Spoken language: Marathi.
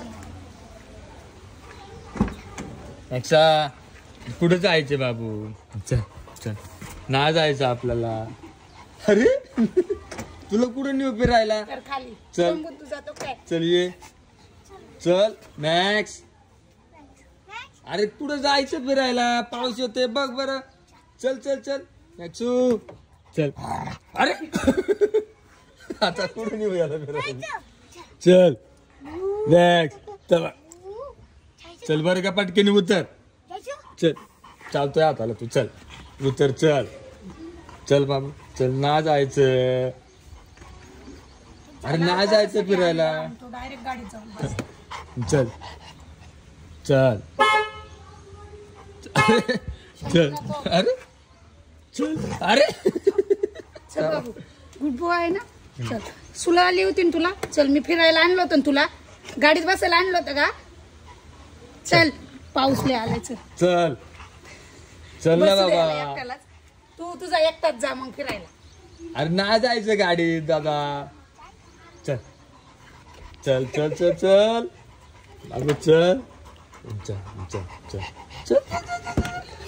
नेक्सा कुठे जायचे बाबू? चल चल ना जायचं आपल्याला. अरे तुला कुठे नेऊ फिरायला? खाली चल तू जातो काय? चल ये चल मॅक्स. अरे कुठं जायचं फिरायला? पाऊस येतोय बघ बरं. चल चल चल मॅक्सू चल. अरे आता कुठे नेऊ याला फिरायला? चल मॅक्स चल चल बरं का पटकेने उतर. चल चालतोय हाताला तू. चल उतर. चल चल बाबू चल ना जायचं. अरे ना जायचं फिरायला. डायरेक्ट गाडीत जाऊ. चल चल चल. अरे चल. अरे चल बाबू गुड बॉय आहे ना. चल सुला आली होती ना तुला. चल मी फिरायला आणलं होतं ना तुला. गाडीत बसायला आणलं होतं का? चल पाऊस लय आलाय. चल चल चल ना बसू दे बाबा. याला एकट्यालाच. तू तुझा एकटाच जा मग फिरायला. अरे ना जायचं गाडीत दादा. चल चल चल चल चल बाबू चल चल चल चल चल.